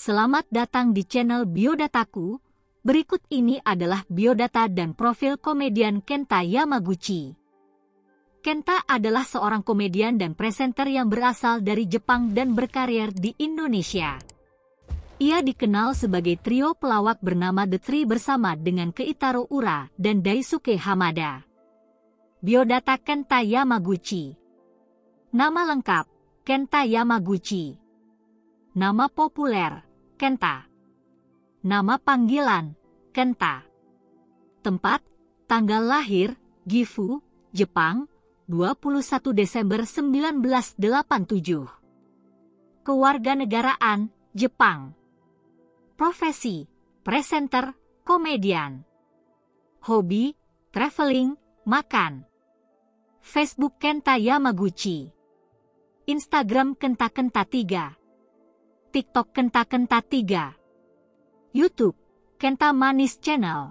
Selamat datang di channel Biodataku. Berikut ini adalah biodata dan profil komedian Kenta Yamaguchi. Kenta adalah seorang komedian dan presenter yang berasal dari Jepang dan berkarir di Indonesia. Ia dikenal sebagai trio pelawak bernama The Three bersama dengan Keitaro Ura dan Daisuke Hamada. Biodata Kenta Yamaguchi. Nama lengkap, Kenta Yamaguchi. Nama populer, Kenta. Nama panggilan, Kenta. Tempat, tanggal lahir, Gifu, Jepang, 21 Desember 1987. Kewarganegaraan, Jepang. Profesi, presenter, komedian. Hobi, traveling, makan. Facebook Kenta Yamaguchi. Instagram Kenta 3. TikTok Kenta 3. YouTube Kenta Manis Channel.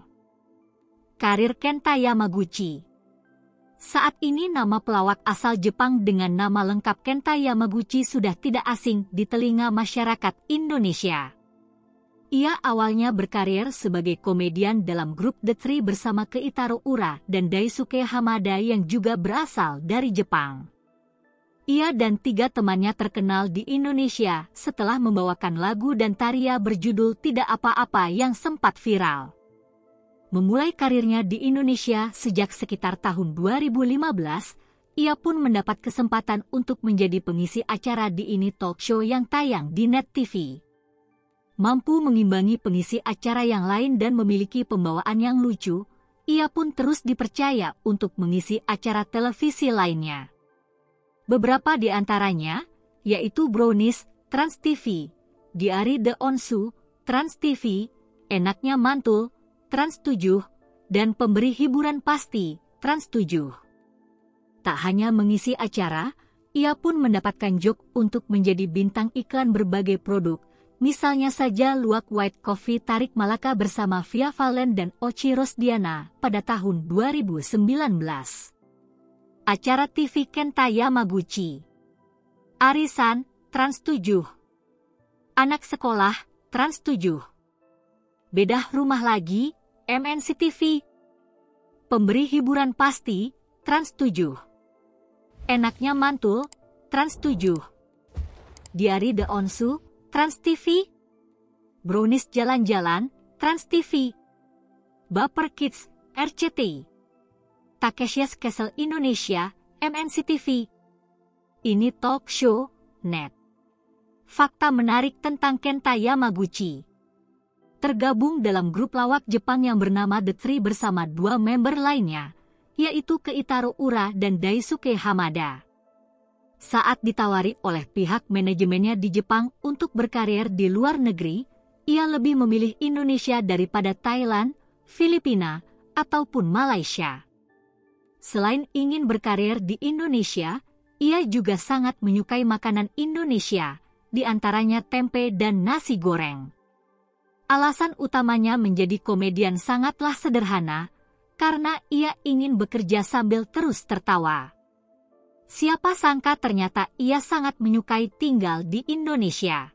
Karir Kenta Yamaguchi. Saat ini nama pelawak asal Jepang dengan nama lengkap Kenta Yamaguchi sudah tidak asing di telinga masyarakat Indonesia. Ia awalnya berkarir sebagai komedian dalam grup The Three bersama Keitaro Ura dan Daisuke Hamada yang juga berasal dari Jepang. Ia dan 3 temannya terkenal di Indonesia setelah membawakan lagu dan tarian berjudul Tidak Apa-apa yang sempat viral. Memulai karirnya di Indonesia sejak sekitar tahun 2015, ia pun mendapat kesempatan untuk menjadi pengisi acara di Ini Talk Show yang tayang di Net TV. Mampu mengimbangi pengisi acara yang lain dan memiliki pembawaan yang lucu, ia pun terus dipercaya untuk mengisi acara televisi lainnya. Beberapa di antaranya, yaitu Brownies, Trans TV, Diari The Onsu, Trans TV, Enaknya Mantul, Trans 7, dan Pemberi Hiburan Pasti, Trans 7. Tak hanya mengisi acara, ia pun mendapatkan job untuk menjadi bintang iklan berbagai produk, misalnya saja Luwak White Coffee Tarik Malaka bersama Via Valen dan Oci Rosdiana pada tahun 2019. Acara TV Kenta Yamaguchi. Arisan, Trans 7. Anak Sekolah, Trans 7. Bedah Rumah Lagi, MNC TV. Pemberi Hiburan Pasti, Trans 7. Enaknya Mantul, Trans 7. Diari The Onsu, Trans TV. Brownies Jalan-Jalan, Trans TV. Baper Kids, RCTI. Takeshi's Castle Indonesia, MNC TV. Ini Talk Show, Net. Fakta menarik tentang Kenta Yamaguchi. Tergabung dalam grup lawak Jepang yang bernama The Three bersama 2 member lainnya, yaitu Keitaro Ura dan Daisuke Hamada. Saat ditawari oleh pihak manajemennya di Jepang untuk berkarir di luar negeri, ia lebih memilih Indonesia daripada Thailand, Filipina, ataupun Malaysia. Selain ingin berkarir di Indonesia, ia juga sangat menyukai makanan Indonesia, di antaranya tempe dan nasi goreng. Alasan utamanya menjadi komedian sangatlah sederhana, karena ia ingin bekerja sambil terus tertawa. Siapa sangka ternyata ia sangat menyukai tinggal di Indonesia.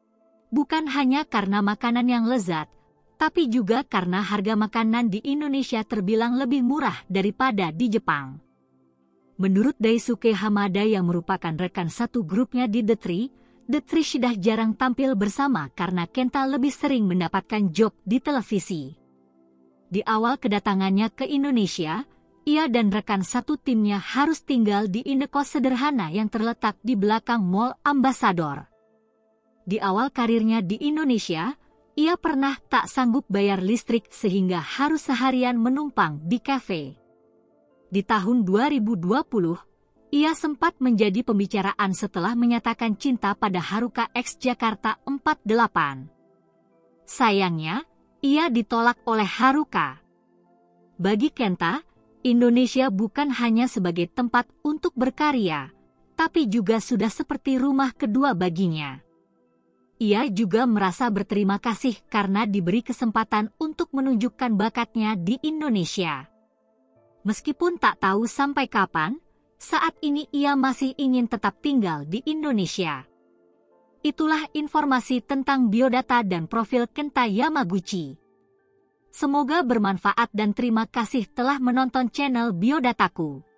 Bukan hanya karena makanan yang lezat, tapi juga karena harga makanan di Indonesia terbilang lebih murah daripada di Jepang. Menurut Daisuke Hamada yang merupakan rekan satu grupnya di The Three sudah jarang tampil bersama karena Kenta lebih sering mendapatkan job di televisi. Di awal kedatangannya ke Indonesia, ia dan rekan satu timnya harus tinggal di indekos sederhana yang terletak di belakang Mall Ambassador. Di awal karirnya di Indonesia, ia pernah tak sanggup bayar listrik sehingga harus seharian menumpang di kafe. Di tahun 2020, ia sempat menjadi pembicaraan setelah menyatakan cinta pada Haruka X Jakarta 48. Sayangnya, ia ditolak oleh Haruka. Bagi Kenta, Indonesia bukan hanya sebagai tempat untuk berkarya, tapi juga sudah seperti rumah kedua baginya. Ia juga merasa berterima kasih karena diberi kesempatan untuk menunjukkan bakatnya di Indonesia. Meskipun tak tahu sampai kapan, saat ini ia masih ingin tetap tinggal di Indonesia. Itulah informasi tentang biodata dan profil Kenta Yamaguchi. Semoga bermanfaat dan terima kasih telah menonton channel Biodataku.